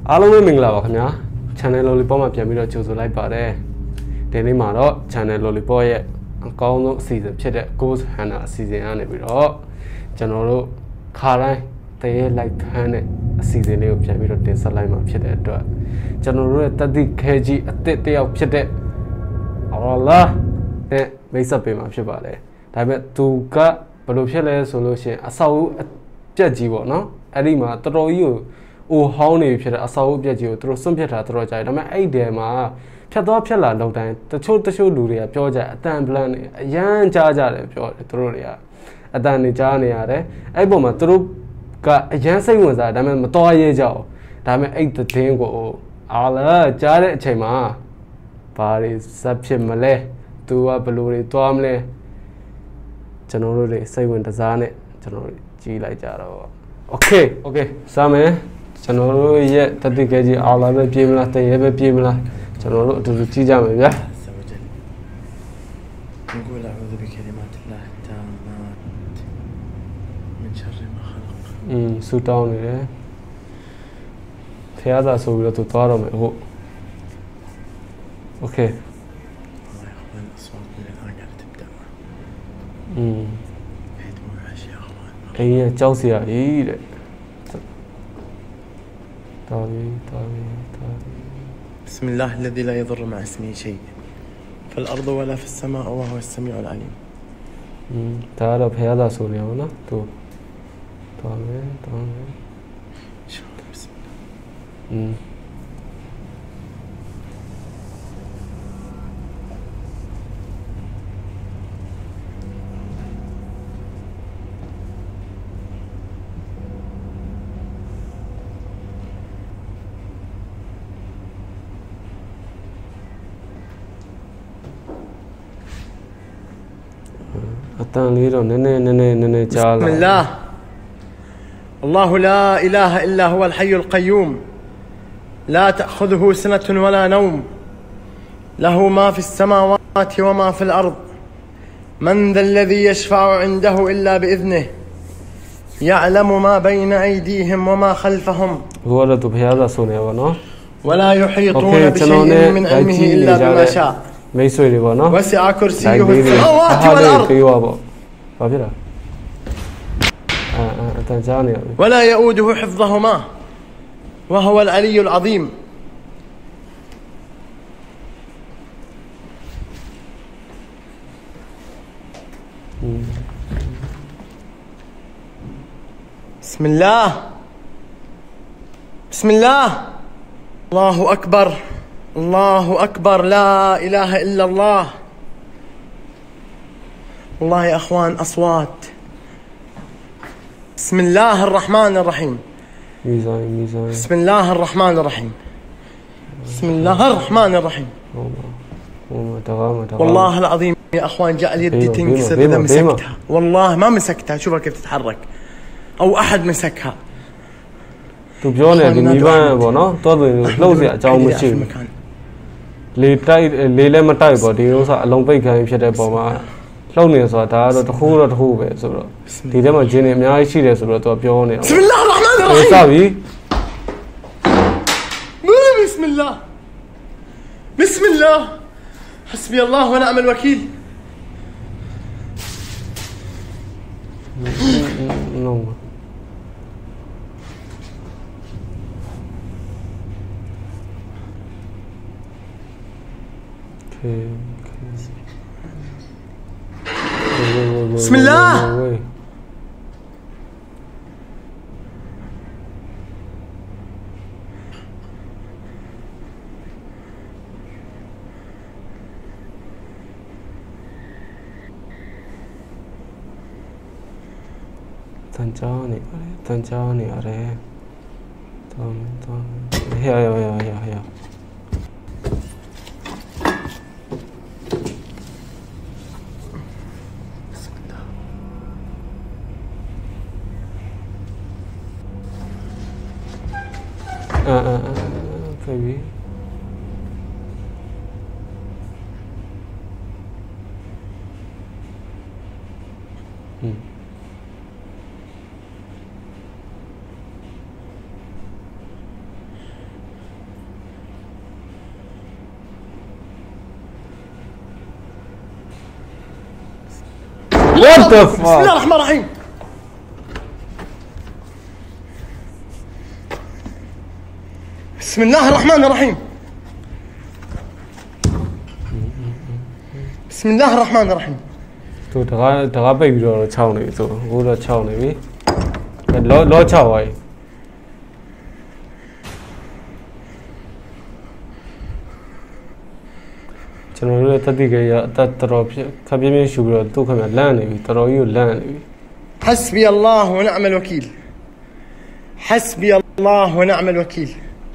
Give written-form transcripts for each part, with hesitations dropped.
အားလုံးပဲမင်္ဂလာပါခင်ဗျာ channel Lollipop မှာပြန်ပြီးတော့ကြိုဆိုလိုက်ပါတယ်ဒီနေ့မှာတော့ channel Lollipop ရဲ့အကောင်းဆုံးအစီအစဉ်ဖြစ်တဲ့ Ghost Hunter အစီအစဉ်ကနေပြီးတော့ကျွန်တော်တို့ခါတိုင်းတရေလိုက်ခန်းတဲ့အစီအစဉ်လေးကိုပြန်ပြီးတော့တင်ဆက်လိုက်မှာဖြစ်တဲ့အတွက်ကျွန်တော်တို့ရဲ့တတိခဲကြီးအစ်စ်တယောက်ဖြစ်တဲ့အော်လာတဲ့မိတ်ဆက်ပေးမှာဖြစ်ပါတယ်ဒါပေမဲ့သူကဘယ်လိုဖြစ်လဲဆိုလို့ရှိရင်အဆောက်အဦအပြက်ကြီးပေါ့နော်အဲ့ဒီမှာတော်တော်ကြီးကိုအိုဟောင်းနေဖြစ်တဲ့အဆောက်အဦပြက်ကြီးကိုသူတို့စွန့်ပစ်တာတော်တော်ကြာတယ်ဒါပေမဲ့အဲ့ဒီမှာဖြတ်သွားဖြတ်လာလောက်တိုင်းတချို့လူတွေကပြောကြအတန်ပလန်နေအရန်ကြားကြတယ်ပြောတယ်သူတို့တွေကအတန်နေကြားနေရတယ်အဲ့ပုံမှာသူတို့ကအရန်စိတ်ဝင်စားဒါပေမဲ့မတော်ရဲကြအောင်ဒါပေမဲ့အဲ့သတင်းကိုအားလာကြားတဲ့အချိန်မှာဘာတွေဇက်ဖြစ်မလဲသူကဘယ်လိုတွေသွားမလဲကျွန်တော်တို့တွေစိတ်ဝင်တစားနဲ့ကျွန်တော်တို့ကြီးလိုက်ကြတော့โอเคစမယ်ကျွန်တော်တို့ရဲ့တတိကကြီးအားလာပဲပြေးမလားတရေပဲပြေးမလားကျွန်တော်တို့အတူတူကြီးကြမယ်ဗျာ نقول أعوذ بكلمات الله التامات من شر ما خلق ဆူတောင်းနေတယ်ဖះသာဆိုပြီးတော့သူသွားတော့မယ်ဟုတ်โอเค والله يا أخوان الأصوات من الآن قاعدة تبدأ في دموع يا أخوان အိမ်ရဲ့ကြောက်စရာကြီးတဲ့တော်ပြီ بسم الله الذي لا يضر مع اسمه شيء في الأرض ولا في السماء وهو السميع العليم ဒါကတော့ဖះသာဆိုနေအောင်နော်သူတော်မယ် بسم الله အတန်လေးတော့နည်းနည်းကြားလာ بسم الله الله لا إله إلا هو الحي القيوم لا تأخذه سنة ولا نوم له ما في السماوات وما في الأرض من ذا الذي يشفع عنده إلا بإذنه يعلم ما بين أيديهم وما خلفهم ဘုရားတို့ဖះသာဆိုနေပါနော် ولا يحيطون بشيء من علمه إلا بما شاء မိတ်ဆွေတွေပေါ့နော် وسع كرسيه السماوات والأرض ပြေးပါပေါ့ဘာဖြစ်လဲအတန်ကြားနေရပြီ ولا يؤوده حفظهما وهو العلي العظيم بسم الله بسم الله الله أكبر الله أكبر لا إله إلا الله والله يا أخوان أصوات بسم الله الرحمن الرحيم ميزان بسم الله الرحمن الرحيم بسم الله الرحمن الرحيم والله العظيم يا أخوان جعل يدي تنكسر إذا مسكتها والله ما مسكتها شوفها كيف تتحرك أو أحد مسكها သူပြောနေဒီမိဘပေါ့နော်တော်တယ်လှုပ်เสียအကြောင်းမရှိဘူးလေတိုက်လေလည်းမတိုက်ပေါ့ဒီဥစ္စာအလုံးပိတ်ခိုင်းဖြစ်တဲ့ပုံမှာလှုပ်နေဆိုတာဒါကတော့တခုပဲဆိုတော့ဒီထဲမှာဂျင်းနေအများကြီးရှိတယ်ဆိုတော့သူပြောနေအောင် بسم الله الرحمن الرحيم စပြီ بسم الله بسم الله حسبي الله ونعم الوكيل no بسم الله Tanjani are here baby What the fuck? بسم الله الرحمن الرحيم. بسم الله الرحمن الرحيم. بسم الله الرحمن الرحيم. تو دغاပိတ်ပြီးတော့6နေပြီဆိုကိုတော့6နေပြီလော6ပါပြီကျွန်တော်တို့ရဲ့တတိကရအသက်တော်တော်ခပ်ပြင်းပြင်းရှူပြီးတော့သူ့ခင်ဗျလန့်နေပြီတော်တော်ကြီးကိုလန့်နေပြီ حسبي الله ونعم الوكيل. حسبي الله ونعم الوكيل.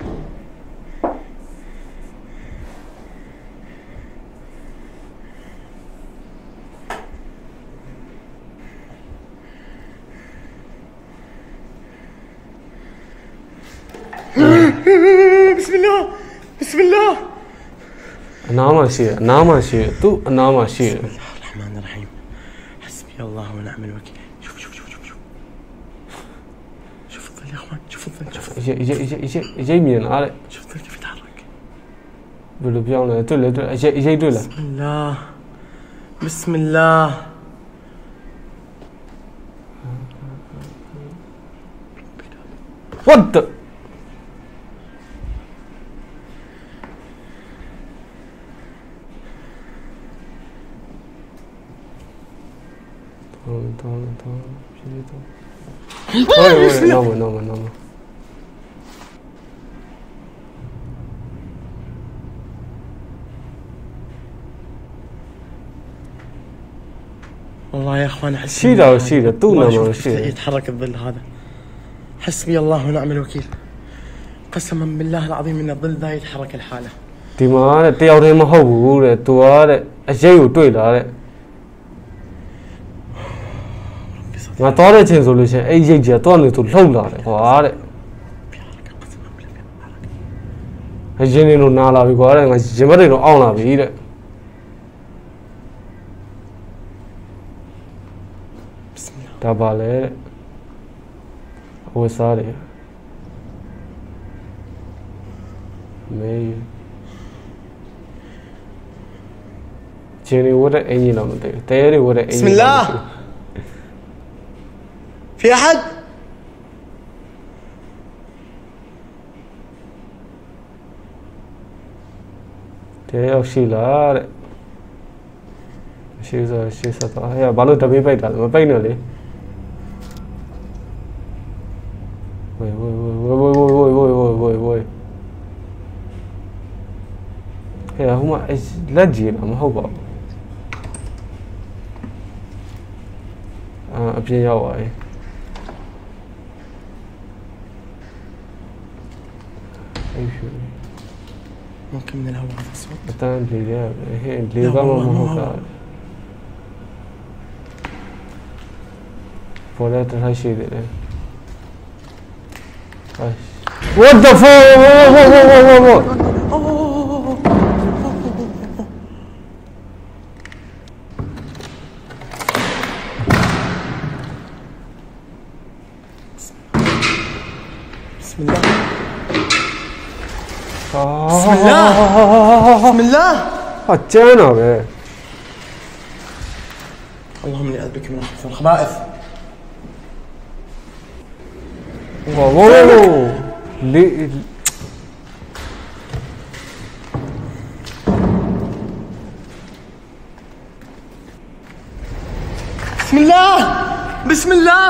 بسم الله بسم الله. အနားမှာရှိတယ်အနားမှာရှိတယ်သူ့အနားမှာရှိတယ် بسم الله الرحمن الرحيم. حسبي الله ونعم الوكيل. شوف شوف شوف شوف شوف شوف الظل يا اخوان شوف الظل شوف ရိပ်မြင်လားတဲ့ شوف الظل كيف يتحرك. ဘယ်လိုပြောင်းလဲတွေ့လေတွေ့ရိပ်တွေ့လား بسم الله بسم الله. What the No. والله يا اخوان احس شيله طول ما يتحرك الظل هذا. حسبي الله ونعم الوكيل. قسما بالله العظيم ان الظل ذا يتحرك الحاله. ဒီမှာတဲ့တယောက်တည်းမဟုတ်ဘူးတဲ့သူကတဲ့အရေးကိုတွေ့လာတဲ့ငါတော့တဲ့ချိန်ဆိုလို့ရှိရင်အဲ့ရိတ်ကြီးကတော့နေသူလှုပ်လာတယ်ကွာတဲ့အရင်နေလို့နားလာပြီကွာတဲ့ငါရင်မက်တွေတော့အောင့်လာပြီတဲ့ ဒါပါလေဝတ်စားတယ်မေးဂျင်းနေဝတ်တဲ့အင်ဂျင်တော့မသိဘူးတဲရဲတွေဝတ်တဲ့အင်ဂျင် بسم الله. في احد؟ တဲရောက်ရှိလားတဲ့ရှိစားရှိစားတော့ဟဲ့ဘာလို့တပေးပိတ်တာလဲမပိတ်နဲ့လေဝေးဟဲ့ဟိုမှာလက်ကြီးလားမဟုတ်ပါဘူးအပြင်းရောက်ပါပြီ ممكن من الهواء هذا الصوت. အတန်းပြေရဟဲ့လေကမမဟုတ်တာပေါ်လာတထားရှိတယ် What the fuck Whoa. بسم الله. بسم الله. بسم الله. أتجانا به. اللهم اني اعوذ بك من الخبث والخبائث. واو. بسم الله. بسم الله.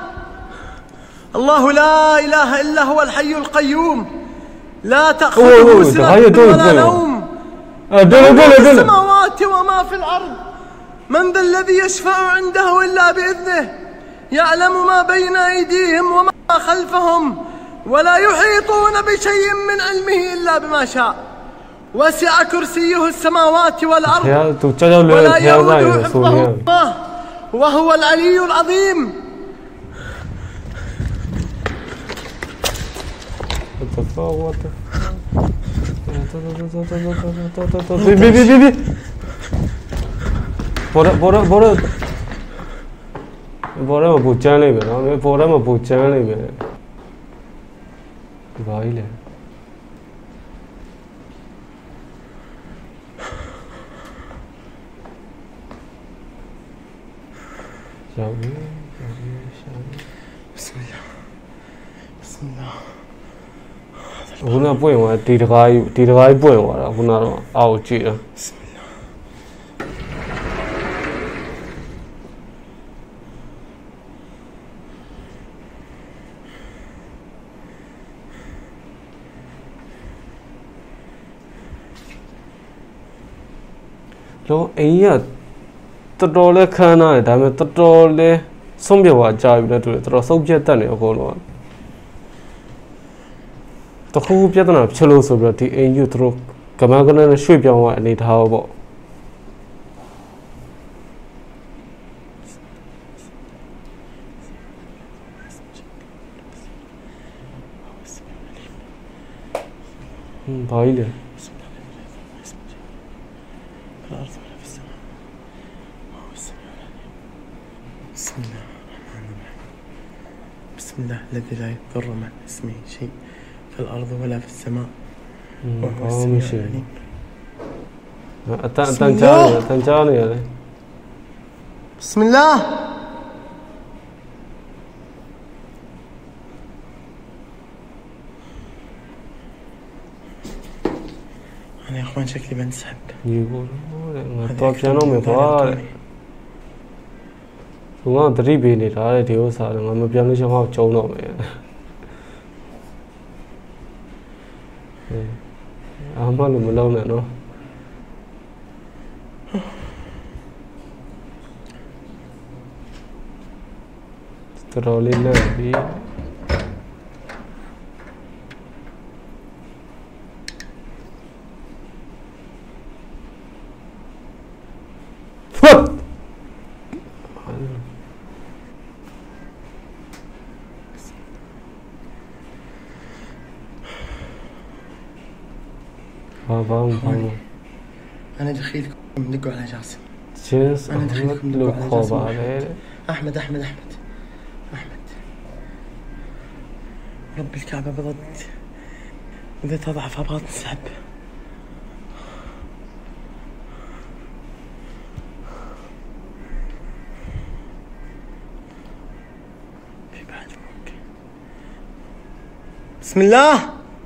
الله لا اله الا هو الحي القيوم. لا تأخذه سنة ولا نوم. في السماوات وما في الأرض. من ذا الذي يشفع عنده إلا بإذنه. يعلم ما بين أيديهم وما خلفهم ولا يحيطون بشيء من علمه إلا بما شاء. وسع كرسيه السماوات والأرض ولا يؤوده حفظهما وهو العلي العظيم. Bora mà bù chán lên vậy đó, bora mà bù chán lên vậy. Vãi lên. يابي بسم الله بسم الله هنا بوين ولا تيرغاي بوين ولا هنا أو جيرا بسم الله لو أيه تطول خانة ده من تطول سومبي واجا يبغى تقول ترى سوبي تاني أقوله تخو بيتنا بشلو سوبرتي إن يوترو كما قلنا شوي بيوم نيتها أبو بايله بسم الله الرحمن الرحيم بسم الله الذي لا يضر مع اسمه شيء في الأرض ولا في السماء وهو السميع العليم تنجاني بسم الله أنا يا أخوان شكلي بنسحب يقول طب شنو مفعول هو دريبي ني راه ديو صار ما بيان ليش هو جون نو مي اما لو ملون نو ترولي لبي فوت بابا أنا دخيلكم دقوا على جاسم جنس أنا دخيلكم لو دقوا على خوب جاسم عليه أحمد رب الكعبة بضد إذا تضعف أبغى تنسحب في بعد فوق بسم الله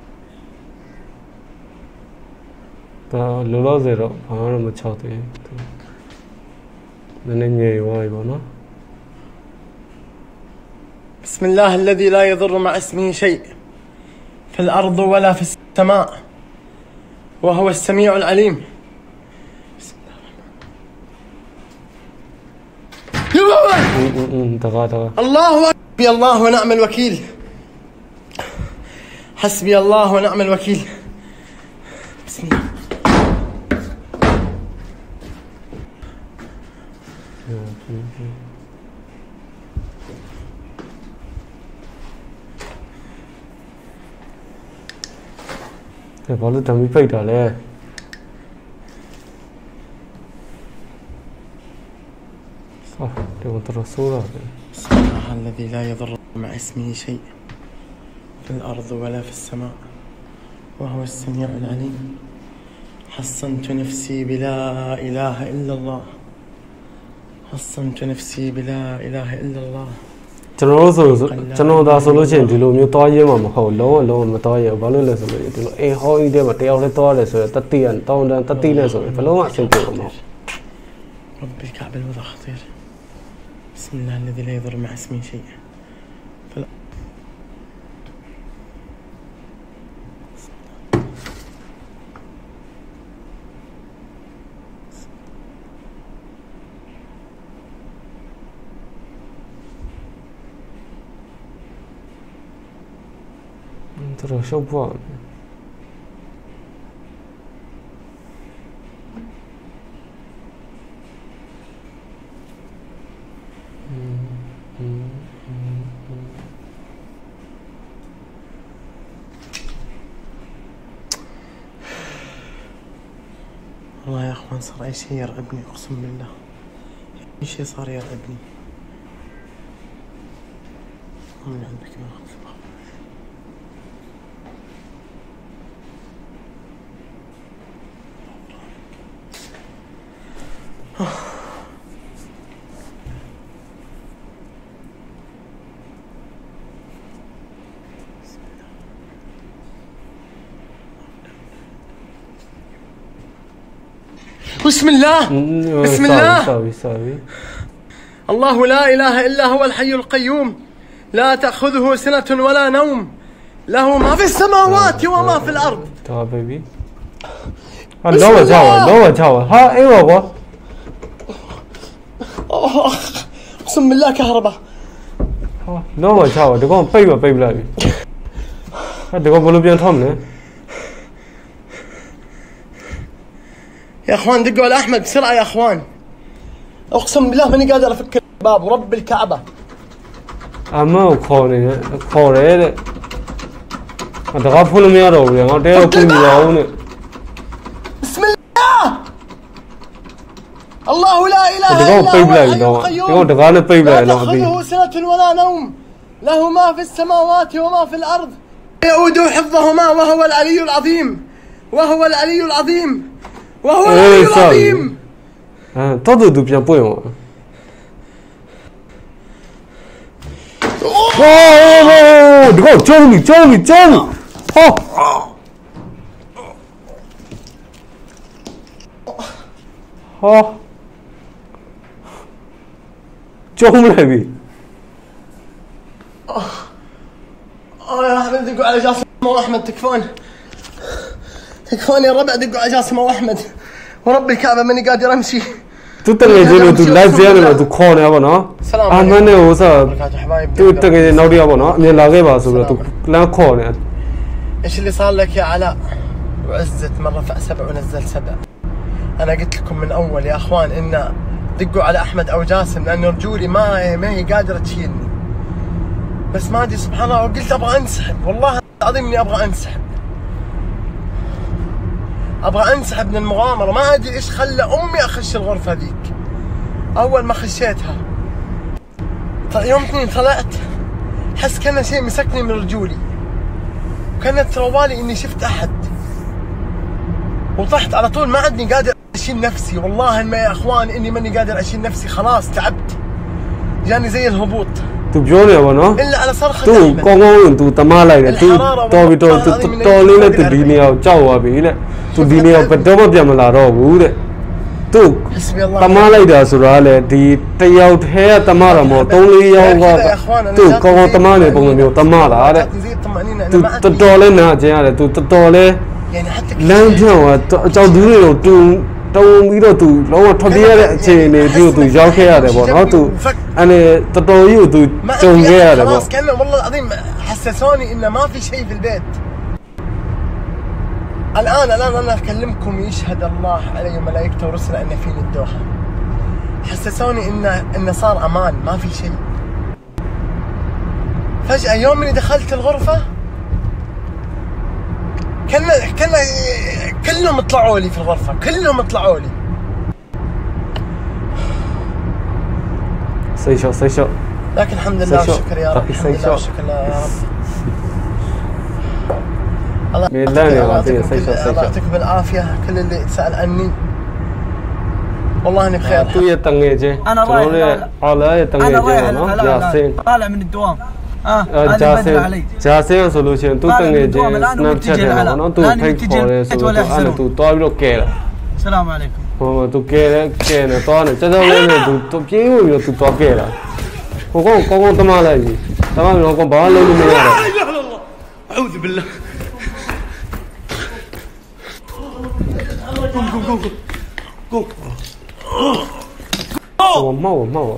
لولا زيرو أنا ما تشاطي ننني واي بنا بسم الله الذي لا يضر مع اسمه شيء في الأرض ولا في السماء وهو السميع العليم بسم الله تغا الله حسبي الله ونعم الوكيل حسبي الله ونعم الوكيل بسم الله والله دمي فايدة له صح تبغى ترسوله بسم الله الذي لا يضر مع اسمه شيء في الأرض ولا في السماء وهو السميع العليم حصنت نفسي بلا إله إلا الله حصنت نفسي بلا إله إلا الله ကျွန်တော်ဒါဆိုလို့ရှိရင်ဒီလိုမျိုးတွားရင်းမှာမဟုတ်လုံးဝမတွားရဘူးဘာလို့လဲဆိုလို့ဒီလိုအိမ်ဟောင်းကြီးထဲမှာတယောက်လေးတွားတယ်ဆိုတော့တတိယတောင်းတန်းတတိနဲ့ဆိုရင်ဘယ်လုံးဝအဆင်ပြေမှာမဟုတ် رب الكعبة الوضع خطير بسم الله الذي لا يضر مع اسمه شيء ترى شو بوان والله يا اخوان صار اي شيء يرعبني اقسم بالله اي شيء صار يرعبني من عندك ما اخذ بسم الله بسم الله. sorry. الله لا إله إلا هو الحي القيوم لا تأخذه سنة ولا نوم له ما في السماوات وما في الأرض. تمام baby. لو جاوا ها أيوة بابا. أقسم بالله كهرباء. لو جاوا دكان بيب لا. دكان بلو بيان ثامنه. يا اخوان دقوا على احمد بسرعه يا اخوان. اقسم بالله ماني قادر افك الباب ورب الكعبه. اما خوري دغا فول ما يرو يا ديو كوي ياونه. بسم الله. الله لا اله الا هو الحي القيوم لا تاخذه سنه ولا نوم له ما في السماوات وما في الارض يؤود حفظهما وهو العلي العظيم وهو العلي العظيم وهو العلي العظيم. todo du bien point. Oh, Johnny. Oh. Johnny baby. يا احمد دقوا على جاسم واحمد تكفون يا ربع دقوا على جاسم واحمد ورب الكعبه ماني قادر امشي. Tu tengah tu live dia ni tu call ni apa no? Aman ni usa. Tu tengah naudi apa no? Ni lagi bahasa tu لا call ni. ايش اللي صار لك يا علاء؟ وعزت من رفع 7 ونزل 7. انا قلت لكم من اول يا اخوان ان دقوا على احمد او جاسم لانه رجولي ما هي قادره تشيلني. بس ما ادري سبحان الله قلت ابغى انسحب والله العظيم اني ابغى انسحب من المغامره. ما ادري ايش خلى امي اخش الغرفه ذيك. اول ما خشيتها يوم اثنين طلعت حس كان شيء مسكني من رجولي وكانت روالي اني شفت احد وطحت على طول. ما عدني قادر اشيل نفسي والله ما يا اخوان اني ماني قادر اشيل نفسي خلاص تعبت. جاني زي الهبوط. Tu jauh ni apa no? إلا على صرخة Tu kau tu tamal lagi. Tu ni le tu dini au jauh abi le. Tu dini au betul macam malah bude. Tu tamal lagi dah surah le. Di tiaw thea tamal mo. Toli yau tu kau tamal ni pun ni tamal lah le. Tu tole na je le. Tu tole. Lanjut jauh dulu tu. Tao nghĩ đâu tụi nó mà thằng kia đấy chị này tụi giao khe đấy bọn nó tụi anh này tao yêu tụi chồng khe đấy bọn. كأنه والله العظيم حسسوني إنه ما في شيء في البيت. الآن أنا أكلمكم يشهد الله علي وملائكته ورسله أن فيني الدوحة. حسسوني إنه صار أمان ما في شيء. فجأة يوم إني دخلت الغرفة كلهم طلعوا لي في الغرفة كلهم طلعوا لي. سيشو لكن الحمد لله والشكر يا رب. الحمد لله والشكر يا رب. الله يعطيكم بالعافية كل اللي سأل عني. والله اني بخير. تو يتنجي جي. انا رايح جاسين طالع من الدوام. جاسين solution تو تنجي جي سناب شات है ना तो fake for solution आने तो भी लोग कह रहा. السلام عليكم. हाँ तो कह ना तो आने चलो ले तो क्यों हो गया तो कह रहा. कौन तमाम है जी तमाम लोगों को बाहर लोग नहीं आ रहा. أعوذ بالله. mau.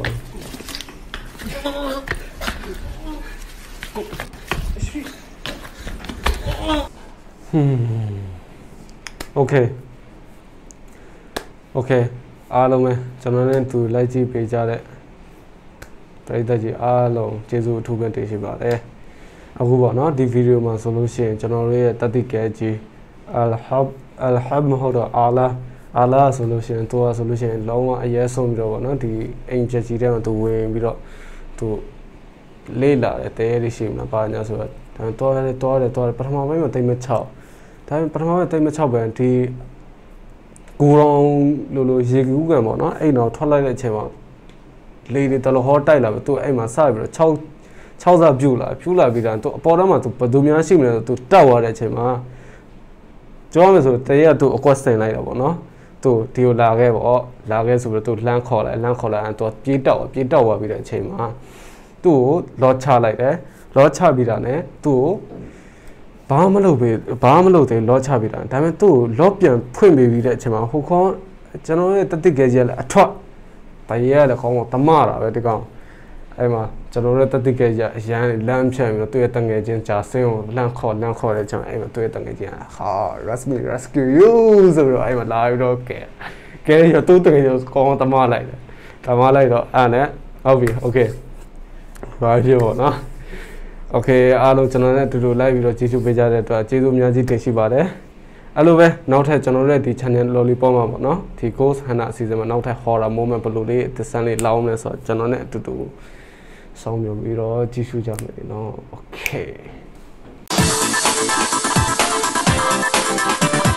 Okay အားလုံးပဲကျွန်တော်နဲ့သူလိုက်ကြည့်ပေးကြတဲ့ပရိသတ်ကြီးအားလုံးကျေးဇူးအထူးပဲတင်ရှိပါတယ်အခုပေါ့နော်ဒီဗီဒီယိုမှာဆိုလို့ရှိရင်ကျွန်တော်တို့ရဲ့တတိကဲကြီးအလ်ဟဘ်မဟုတ်တော့အာလာဆိုလို့ရှိရင်သူကဆိုလို့ရှိရင်လုံးဝအရေးဆုံးပြီးတော့ပေါ့နော်ဒီအိမ်ချက်ကြီးထဲမှာသူဝင်ပြီးတော့သူလေးလာတယ်တဲရရှိမှာပါညာဆိုတော့တော်တယ်ပထမပိုင်းမှာတိတ်မ6ဒါပေမဲ့ပထမပိုင်းတိတ်မ6ပဲဒီကိုရောင်လိုရေကူးကန်ပေါ့နော်အဲ့တော့ထွက်လိုက်တဲ့အချိန်မှာလေတွေတလဟောတိုက်လာပြီသူအဲ့မှာစပြီးတော့6စားပြူလာပြီးတော့သူအပေါ်တန်းမှာသူဘယ်သူများရှိမလဲသူတက်သွားတဲ့အချိန်မှာကြောရမယ်ဆိုတရေကသူအကွက်စင်လိုက်တာပေါ့နော်သူသူဒီကိုလာခဲ့ပေါ့လာခဲ့ဆိုပြီးတော့သူလှမ်းခေါ်လိုက်သူပြေးတောက်သွားပြီးတဲ့အချိန်မှာသူ့ကိုလောချလိုက်တယ်လောချပြီးတာနဲ့သူ့ကိုဘာမှမလုပ်သေးလောချပြီးတာဒါပေမဲ့သူ့ကိုလောပြန်ဖွင့်ပေးပြီးတဲ့အချိန်မှာဟိုခေါင်းကျွန်တော်ရဲ့တတိကကြီးလည်းအထွက်ဘယ်ရဲလဲခေါင်းကတမတာပဲဒီကောင်အဲ့မှာကျွန်တော်တို့တတိကကြီးအရန်လမ်းဖြန့်ပြီးတော့သူ့ရဲ့တငယ်ချင်းဂျာဆင်းကိုလမ်းခေါ်တဲ့အချိန်အဲ့မှာသူ့ရဲ့တငယ်ချင်းဟာ rescue you ဆိုတော့အဲ့မှာလာပြီးတော့ကဲရသူ့တငယ်ချင်းခေါင်းတမလိုက်တယ်တမလိုက်တော့အဲ့နဲ့ဟုတ်ပြီ okay ဘာဖြစ်ပေါ့နော် okay အားလုံးကျွန်တော်နဲ့အတူတူလိုက်ပြီးတော့ကြည့်ရှုပေးကြတဲ့အတွက်ကျေးဇူးအများကြီးတင်ရှိပါတယ်အဲ့လိုပဲနောက်ထပ်ကျွန်တော်တို့ရဲ့ဒီ channel lollipop မှာပေါ့နော်ဒီ Ghost Hunter အစီအစဉ်မှာနောက်ထပ် horror moment ဘယ်လိုလေးသစ္စာလေးလောင်းလဲဆိုတော့ကျွန်တော်နဲ့အတူတူဆောင်းပြပြီးတော့ကြည့်ရှုကြမယ်နော် okay